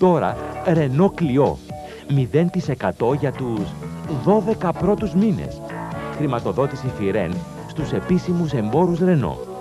Τώρα Renault Clio. 0% για τους 12 πρώτους μήνες. Χρηματοδότηση Firen στους επίσημους εμπόρους Renault.